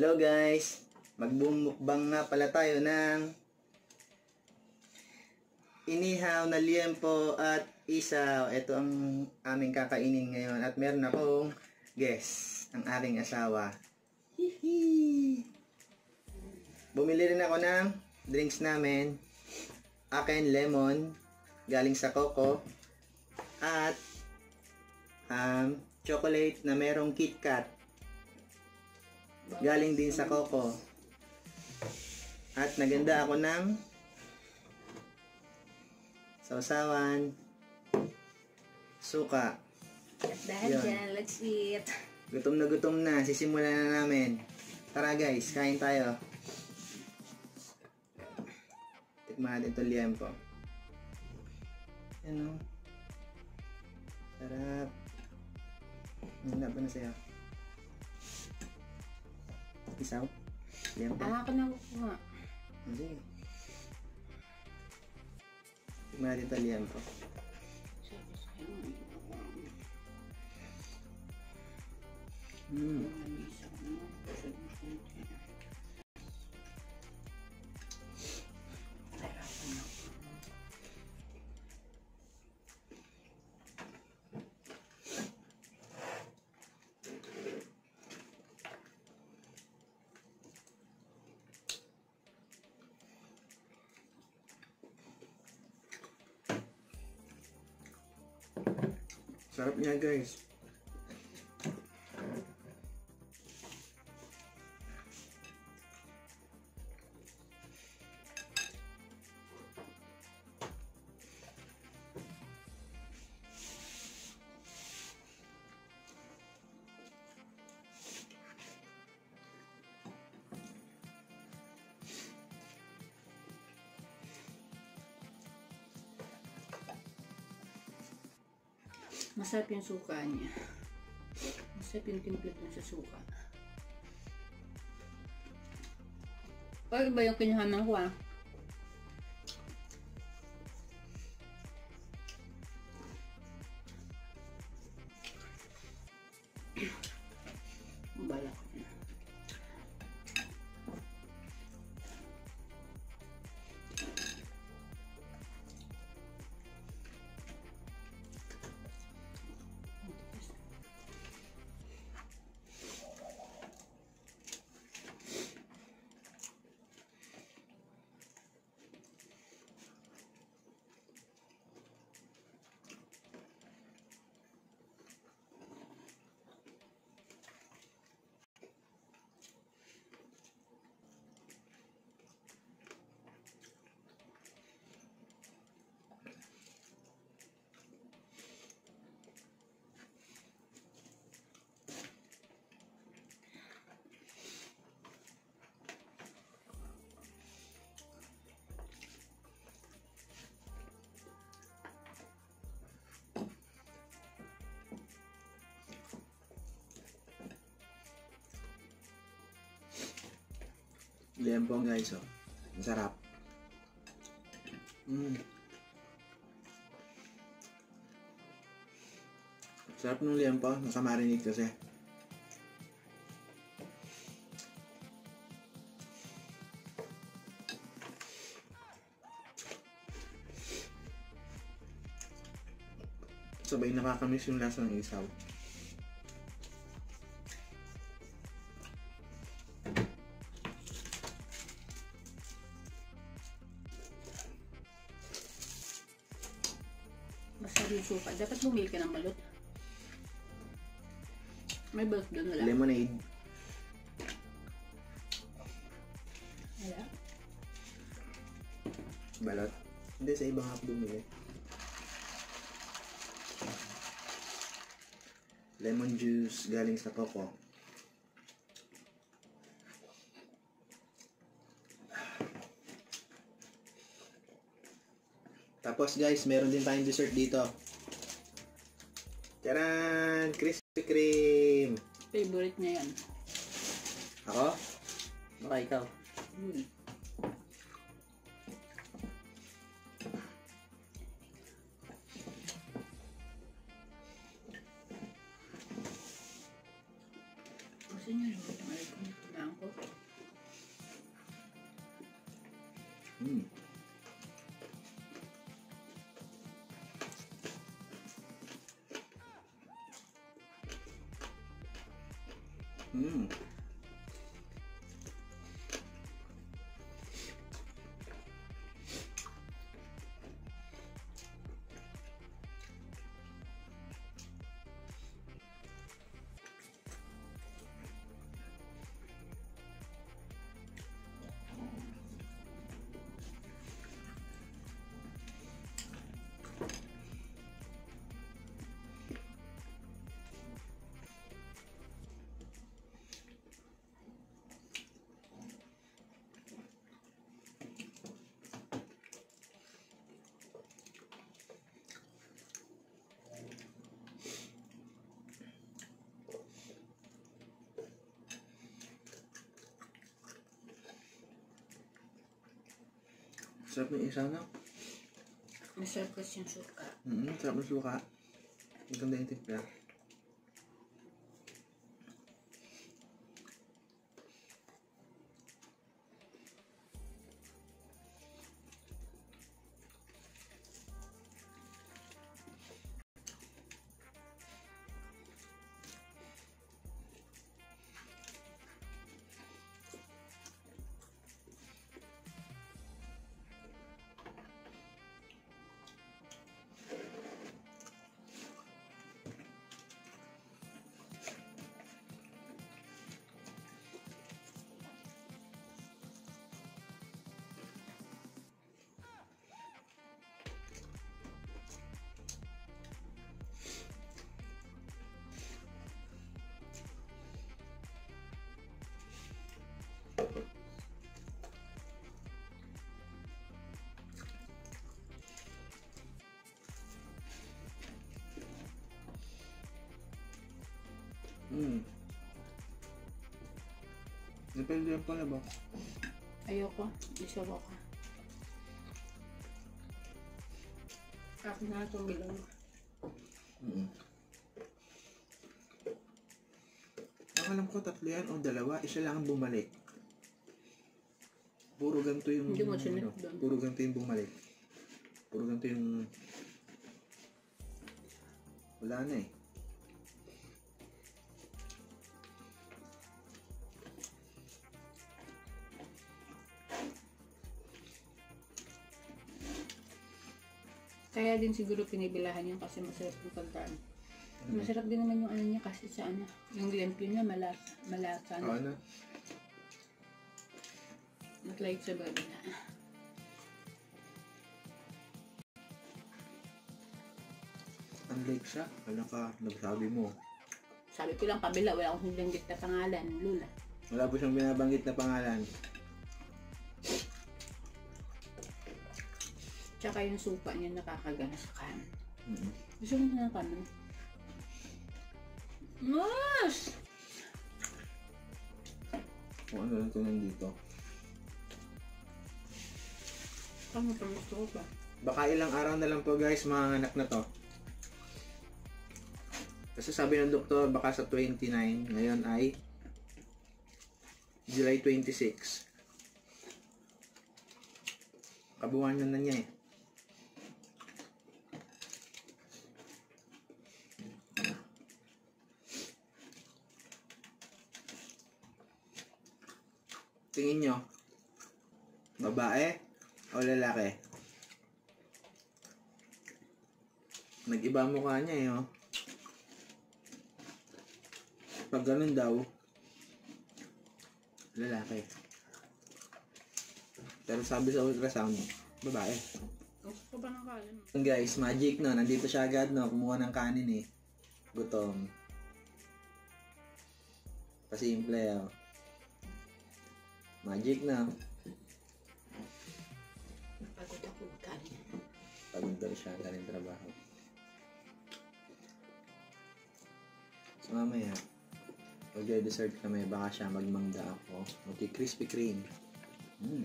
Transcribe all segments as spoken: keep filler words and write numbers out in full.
Hello guys, magbumukbang nga pala tayo ng inihaw na liempo at isaw. Ito ang aming kakainin ngayon at meron akong guest, ang aking asawa. Hihi. Bumili rin ako ng drinks namin, akin lemon galing sa Coco at um, chocolate na merong KitKat galing din sa Coco. At naganda ako ng sausawan, suka. At dahil dyan, let's eat. Gutom na gutom na, sisimulan na namin. Tara guys, kain tayo. Tikman natin ito liempo. Ano? Sarap. Hindi ba na sa'yo? Isaw? Liempo? Ah, ako na kukuha. Hindi. Tikman natin ito liempo. Mm. Sarap niya guys. Masarap yung suka niya. Masarap yung timplit mo sa suka. Pwede ba yung kinuhanan ko ah? Balak ko na. Liempo guys, oh. Masarap. Mm. Sarap ng liempo, nakamarinate kasi. Sabay nakakamiss yung lasa ng isaw. Masarap yung suka. Dapat bumili ka ng balot. May balot doon wala? Lemonade. Wala? Balot? Hindi, sa ibang hap bumili. Lemon juice galing sa Coco. Tapos guys, meron din tayong dessert dito. Taran! Krispy Kreme! Favorite niya yan. Ako? Baka ikaw. Hmm. Gusto niyo yung mga ko. Mm. Mm. Sarap ng isa, no? Masarap kasi yung suka. Mm-hmm. Sarap ng suka. Maganda yung timpla. Mm. Depende yan pala ba? Ayoko. Isawa ka. Akin na itong bilog. Mm. Ang alam ko tatlo yan o dalawa, isa lang ang bumalik. Puro ganito yung... Hindi mo sinip ano, doon. puro ganito yung bumalik. Puro ganito yung... Wala na eh. Kaya din siguro pinibilahan yan kasi masarap yung pagkaan. Masarap din naman yung ano niya kasi sa ano. Yung limpyo niya malasa. Malasa. Oo na. Not like sa bago na. Unlike siya. Ano ka, nagsabi mo. Sabi ko lang kabila, wala akong binanggit na pangalan. Lula. Wala po siyang binabanggit na pangalan. Tsaka yung supa niya nakakagana sa kanan. Mm-hmm. Gusto mo na ng kanan? Mas! Kung ano lang ito nandito. Ano pa gusto ko ba? Baka ilang araw na lang to guys, mga anak na to. Kasi sabi ng doktor, baka sa twenty-nine, ngayon ay July twenty-six. Kabuuan na na niya eh. Tingin nyo, babae o lalaki? Nag-iba ang mukha niya eh, oh. Pag ganun daw, lalaki. Pero sabi sa ultrasound, babae. Gusto ko ba ng kanin? Guys, magic no. Nandito siya agad no. Kumuha ng kanin eh. Gutom. Pasimple oh. Magic na. Pagod ako magkanin. Pagod daw siya. Galing trabaho. So mamaya, mag-dessert kami. Baka siya magmangga ako. Okay, Krispy Kreme. Mm.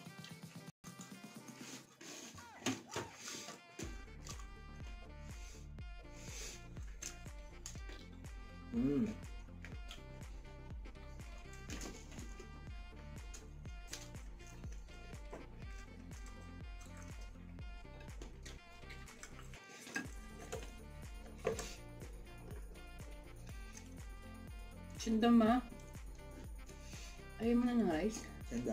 Mm. Sundam ma. Ayaw mo na ng rice? Sanda.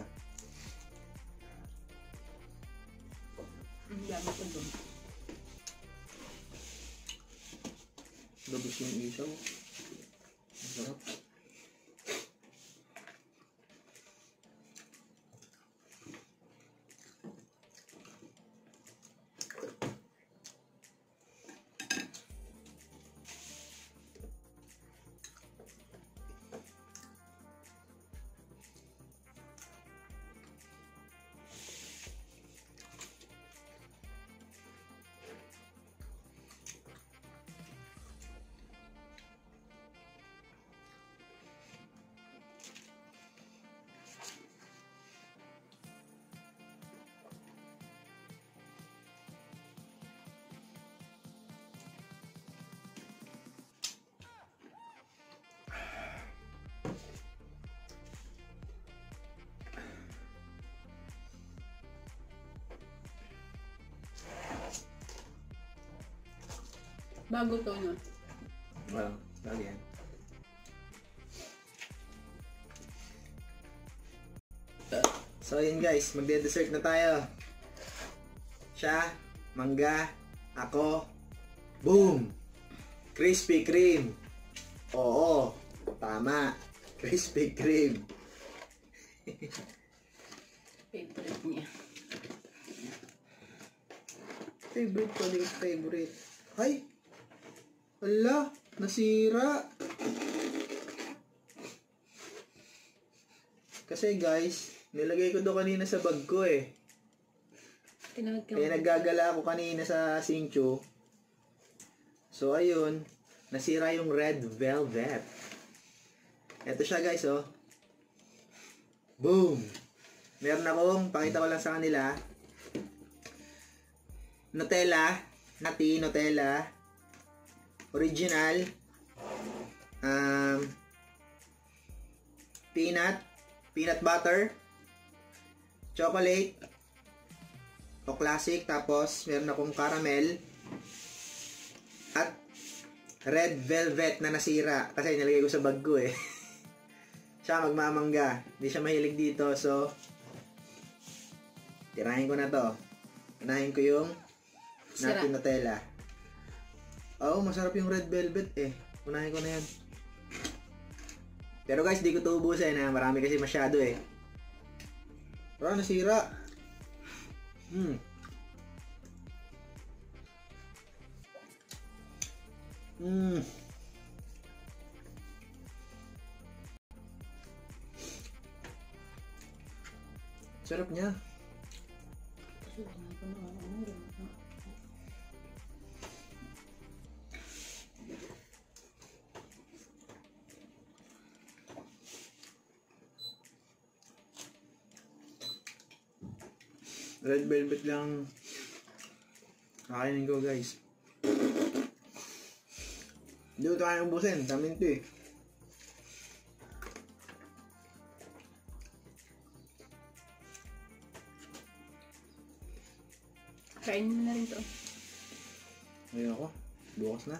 Ang dami ko doon. Lubos yung isaw. Ang sarap. Bago to, no? Well, lagi yan. So yun guys, magde-dessert na tayo. Siya, mangga, ako, boom! Krispy Kreme. Oo, tama. Krispy Kreme. Favorite niya. Favorite ko din, favorite. Ay! Ala, nasira. Kasi guys, nilagay ko doon kanina sa bag ko eh. Tinawag ka Kaya mo. naggagala ako kanina sa Sincho. So ayun, nasira yung red velvet. Ito siya guys oh. Boom! Meron akong, pakita ko lang sa kanila. Nutella, Nati Nutella. Original. Um, peanut. Peanut butter. Chocolate. O classic. Tapos, meron akong caramel. At red velvet na nasira. Kasi nilagay ko sa bag ko eh. Siya magmamangga. Hindi siya mahilig dito. So, tirahin ko na to. Unahin ko yung Sira. Nati Nutella. Oo, masarap yung red velvet eh. Unahin ko na yan. Pero guys, di ko ito ubusin ha. Marami kasi masyado eh. Pero nasira. Hmm. Hmm. Sarap niya. Red velvet lang kakainin ko guys. Hindi ko tayo ubusin. Dami nito eh. Kainin mo na rin to. Ayun ako. Bukas na.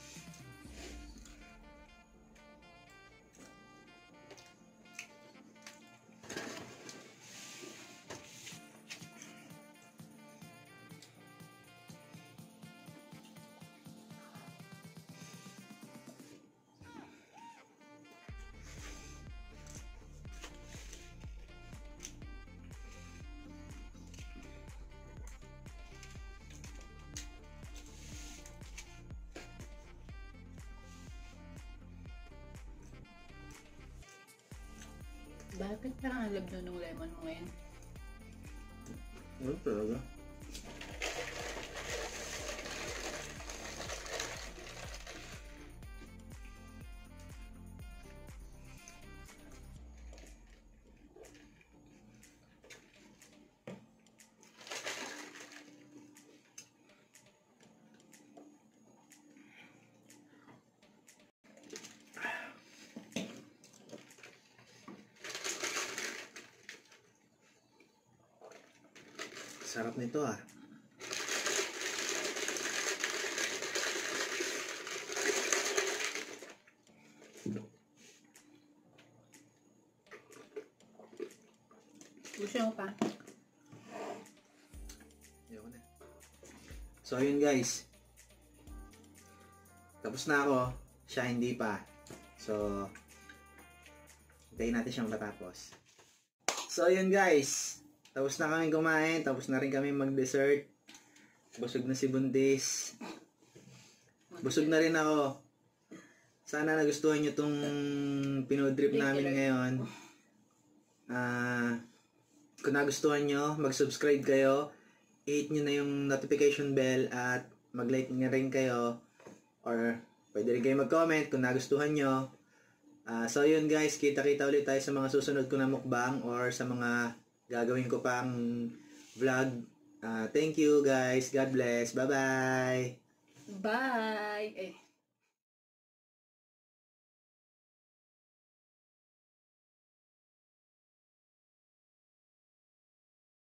Bakit parang alab na ng lemon mo ngayon? Ano talaga? Sarap nito ah. Gusto mo pa? Ayoko na. So, ayun guys. Tapos na ako. Siya hindi pa. So, hintayin natin siyang matapos. So, ayun guys. Tapos na kami kumain. Tapos na rin kami mag-dessert. Busog na si Buntis. Busog na rin ako. Sana nagustuhan nyo tong pinodrip namin ngayon. Ah... Uh, Kung nagustuhan nyo, mag-subscribe kayo, i-hit nyo na yung notification bell at mag-like nyo rin kayo or pwede rin kayo mag-comment kung nagustuhan nyo. Uh, so yun guys, kita-kita ulit tayo sa mga susunod ko na mukbang or sa mga gagawin ko pang vlog. Uh, thank you guys, God bless, bye bye! Bye! Eh.